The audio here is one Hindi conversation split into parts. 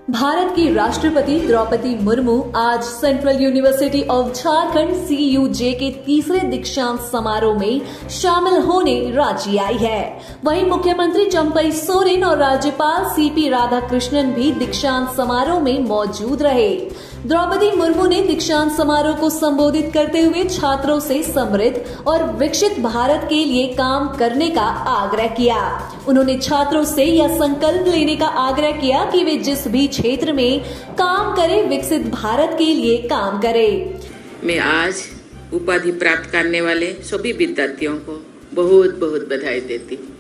भारत की राष्ट्रपति द्रौपदी मुर्मू आज central university of Jharkhand CUJ के तीसरे दीक्षांत समारोह में शामिल होने रांची आई है। वहीं मुख्यमंत्री चंपई सोरेन और राज्यपाल CP राधाकृष्णन भी दीक्षांत समारोह में मौजूद रहे। द्रौपदी मुर्मू ने दीक्षांत समारोह को संबोधित करते हुए छात्रों से समृद्ध और विकसित भारत के लिए काम करने का आग्रह किया। उन्होंने छात्रों से यह संकल्प लेने का आग्रह किया कि वे जिस भी क्षेत्र में काम करें, विकसित भारत के लिए काम करें। मैं आज उपाधि प्राप्त करने वाले सभी विद्यार्थियों को बहुत बहुत बधाई देती हूँ।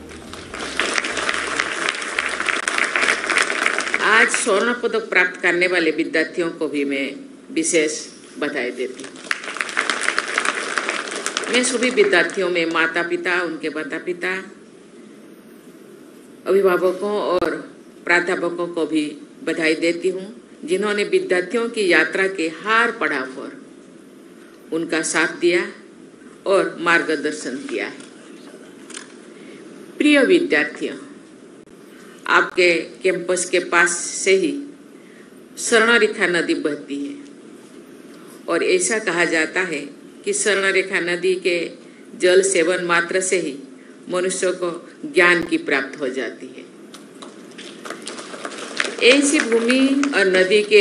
आज स्वर्ण पदक प्राप्त करने वाले विद्यार्थियों को भी मैं विशेष बधाई देती हूँ। मैं सभी विद्यार्थियों में माता पिता, उनके माता पिता, अभिभावकों और प्राध्यापकों को भी बधाई देती हूँ, जिन्होंने विद्यार्थियों की यात्रा के हर पड़ाव पर उनका साथ दिया और मार्गदर्शन किया है। प्रिय विद्यार्थियों, आपके कैंपस के पास से ही स्वर्णरेखा नदी बहती है और ऐसा कहा जाता है कि स्वर्णरेखा नदी के जल सेवन मात्र से ही मनुष्य को ज्ञान की प्राप्ति हो जाती है। ऐसी भूमि और नदी के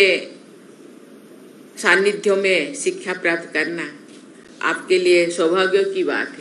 सानिध्य में शिक्षा प्राप्त करना आपके लिए सौभाग्य की बात है।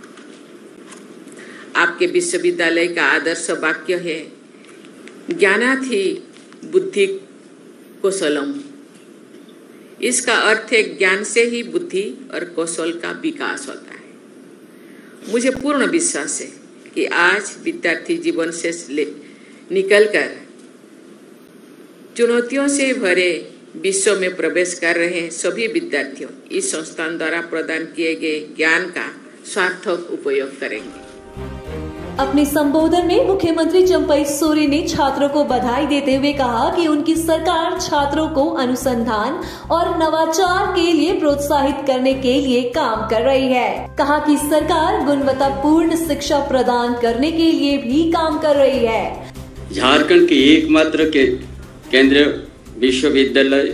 आपके विश्वविद्यालय का आदर्श वाक्य है, ज्ञानात् हि बुद्धि कौशलम। इसका अर्थ है ज्ञान से ही बुद्धि और कौशल का विकास होता है। मुझे पूर्ण विश्वास है कि आज विद्यार्थी जीवन से निकलकर चुनौतियों से भरे विश्व में प्रवेश कर रहे सभी विद्यार्थियों इस संस्थान द्वारा प्रदान किए गए ज्ञान का सार्थक उपयोग करेंगे। अपने संबोधन में मुख्यमंत्री चंपई सोरेन ने छात्रों को बधाई देते हुए कहा कि उनकी सरकार छात्रों को अनुसंधान और नवाचार के लिए प्रोत्साहित करने के लिए काम कर रही है। कहा कि सरकार गुणवत्तापूर्ण शिक्षा प्रदान करने के लिए भी काम कर रही है। झारखंड के एकमात्र के केंद्रीय विश्वविद्यालय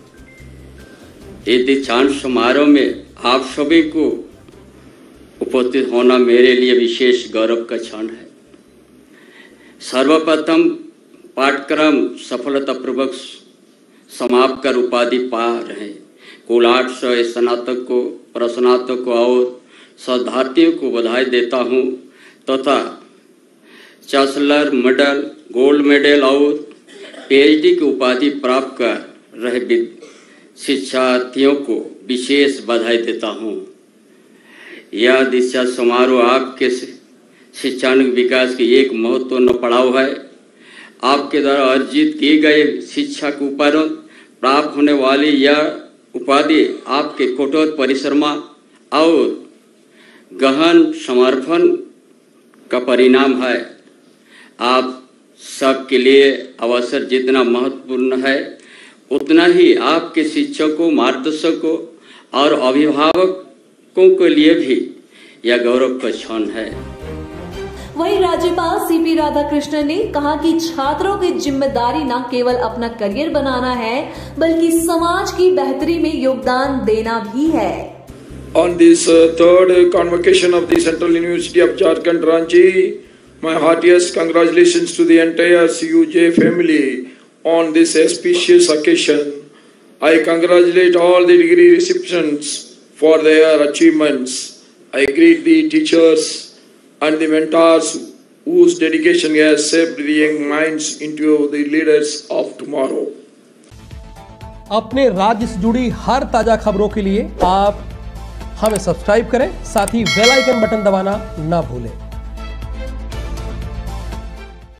दीक्षांत समारोह में आप सभी को उपस्थित होना मेरे लिए विशेष गौरव का क्षण है। सर्वप्रथम पाठ्यक्रम सफलतापूर्वक समाप्त कर उपाधि पा रहे कुल 800 स्नातकों, प्रस्नातकों और शोधार्थियों को बधाई देता हूं तथा चांसलर मेडल, गोल्ड मेडल और PhD की उपाधि प्राप्त कर रहे शिक्षार्थियों को विशेष बधाई देता हूं। यह दीक्षा समारोह आपके शैक्षणिक विकास की एक महत्वपूर्ण पड़ाव है। आपके द्वारा अर्जित किए गए शिक्षा के उपरांत प्राप्त होने वाली यह उपाधि आपके कठोर परिश्रम और गहन समर्पण का परिणाम है। आप सबके लिए अवसर जितना महत्वपूर्ण है, उतना ही आपके शिक्षकों, मार्गदर्शकों और अभिभावकों के लिए भी यह गौरव का क्षण है। वहीं राज्यपाल CP राधाकृष्णन ने कहा कि छात्रों की जिम्मेदारी न केवल अपना करियर बनाना है, बल्कि समाज की बेहतरी में योगदान देना भी है। On this third convocation of the Central University of Jharkhand, Ranchi, my heartiest congratulations to the entire CUJ family on this auspicious occasion. I congratulate all the degree recipients for their achievements. I greet the teachers and the mentors whose dedication has shaped the young minds into the leaders of tomorrow. अपने राज्य से जुड़ी हर ताजा खबरों के लिए आप हमें सब्सक्राइब करें, साथ ही बेल आइकन बटन दबाना ना भूलें।